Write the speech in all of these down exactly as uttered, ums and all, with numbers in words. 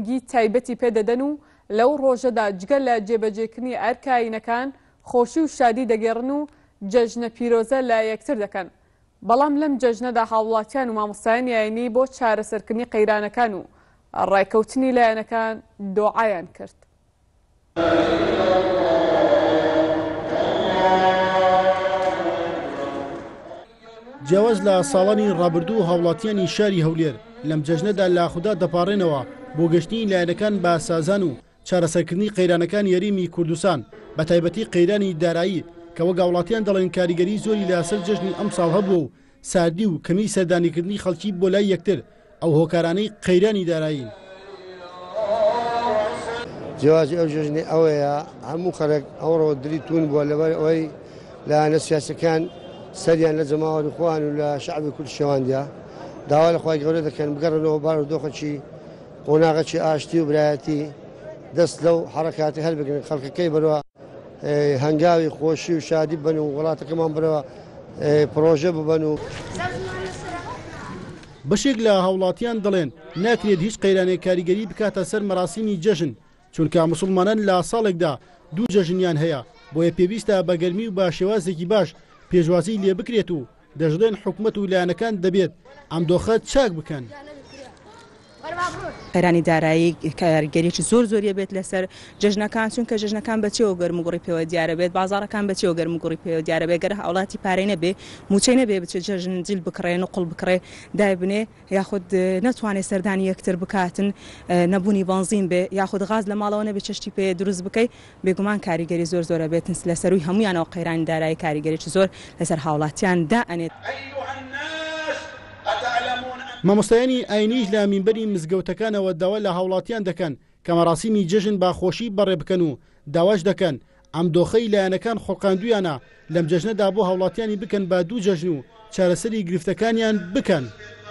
گی تایبەتی پێدەدەن و لەو ڕۆژەدا جگە لە جێبەجێکردنی ئەرکاینەکان خۆشی و شادی دەگەڕن و جەژنە پیرۆزە لە یەکتر دەکەن. بەڵام لەم جەژنەدا هاوڵاتیان و مامۆستایانی یاینی بۆ چارەسەرکردنی قەیرانەکان و ڕایکەوتنی لایەنەکان دۆعایان کرد. جیاواز لە ساڵانی ڕابردوو هاوڵاتیانی شاری هەولێر لەم جەژنەدا لا خوددا دەپاڕێنەوە بۆ گەشتنی لایەنەکان بە سازان و چارەسەرکردنی قەیرانەکان یاریمی کوردستان بە تایبەتی قەیرانی دارایی کە وەک هاوڵاتیان دەڵێن کاریگەری زۆری لەسەر جەژنی ئەم ساڵ هەبوو و ساردی و کەمی سەردانیکردنی خەڵکی بۆ لای یەکتر ئەو هۆکارانەی قەیرانی دارایی. جیاوازی ئەو جەژنی ئەوەیە هەموو خەڵک ئەوڕۆ دڵی تون بووە لەبەر ئەوەی لایەنە سیاسەکان سەریان لە جەماوەری خۆیان و لە شەعبی کورد شێواندیا داوا لە خوای گەورە دەکەن بگەڕنەوە بارودۆخەکی قۆناغەکی ئاشتی و برایەتی دەست لەو حرەکاتی هەڵبگرن خەڵکەکەی بەرەوە هەنگاوی خۆشی و شادی بن و وڵاتەکەمان بەرەوە پرۆژە ببن و بەشێک لە هاوڵاتیان دەڵێن ناکرێت هیچ قەیرانێک کاریگەری بکاتە سەر مەراسیمی جەژن چونکە موسڵمانان لە ساڵێکدا دوو جەژنیان هەیە بۆیە پێویستە بە گەرمی و بە شێوازێکی باش پێشوازی لێ بکرێت و دەژڵێن حکوومەت و لایەنەکان دەبێت ئەم دۆخە چاک بکەن. قەیرانی دارایی کاریگەریی زۆر زۆریە بێت لەسەر جەژنەکان چونکە جەژنەکان بەچێەوە گەرم و گوڕی پێوە دیارە بێت بازارەکان بەچێەوە گەرم و گوڕی پێوە دیارە بێت گەر هاوڵاتی پارەی نەبێ موچەی نەبێ بچێت جەژن جیل بکڕێن و قوڵ بکڕێ دایبنێ یاخود نەتوانێت سەردانی یەکتر بکاتن نەبوونی بانزین بێ یاخود غاز لە ماڵەوە نەبێت چشتی پێ دروست بکەی بێگومان کاریگەری زۆر زۆرە بێتن لەسەروی هەمویانەوە قەیرانی دارایی کاریگەریی زۆر لەسەر هاوڵاتیان دائەنێت. مامۆستایانی ئاینیش لە مینبەری مزگەوتەکانەوە داوا لە هاوڵاتیان دەکەن کە مەراسیمی جەژن باخۆشی بەڕێ بکەن و داواش دەکەن ئەم دۆخەی لایەنەکان خۆڵقاندویانە لەم جەژنەدا بۆ هاوڵاتیانی بکەن با دوو جەژن و چارەسەری گرفتەکانیان بکەن.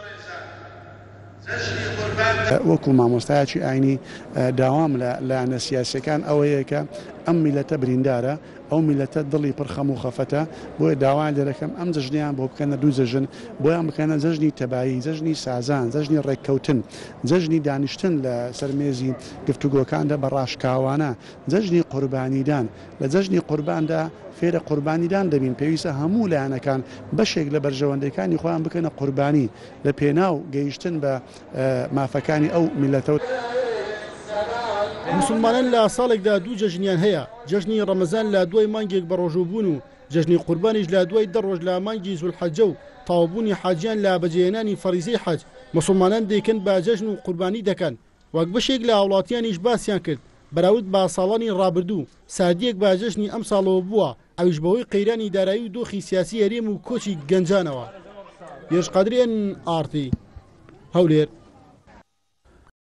وەکو مامۆستایەکی ئاینی داوام لە لایەنە سیاسیەکان ئەوەیە کە ئەم میلەتە بریندارە ئەو میلەتە دڵی پڕخەم و خەفەتە بۆیە داوایان دەکەم ئەم جەژنیان بۆ بکەنە دوو جەژن بۆیان بکەنە جەژنی تەبایی جەژنی سازان جەژنی ڕێککەوتن جەژنی دانیشتن لە سەرمێزی گفتوگۆکاندا بە ڕاشکاوانە جەژنی قوربانیدان لە جەژنی قورباندا فێرە قوربانیدان دەبین پێویستە هەموو لایەنەکان بەشێک لە بەرژەوەندەکانی خۆیان بکەنە قوربانی لە پێناو گەیشتن بە مافەکانی ئەو میلەتە. موسڵمانان لە ساڵێکدا دوو جەژنیان هەیە جەژنی ڕەمەزان لە دوای مانگێک بەڕۆژوو بوون و جەژنی قوربانیش لە دوای دە ڕۆژ لە مانگی زولحەجە و تەواوبوونی حاجیان لە بەجێهێنانی فەریزەی حەج موسڵمانان دەیکەن بە جەژن و قوربانی دەکەن وەک بەشێک لە هاوڵاتیانیش باسییان کرد بەراورد بە ساڵانی ڕابردوو سادیەک با جەژنی ئەم ساڵەوە بووە ئەویش بەهۆی قەیرانی دارایی و دۆخی سیاسی هەرێم و کۆچی گەنجانەوە. یێژقادرێن ئارتی هەولێر.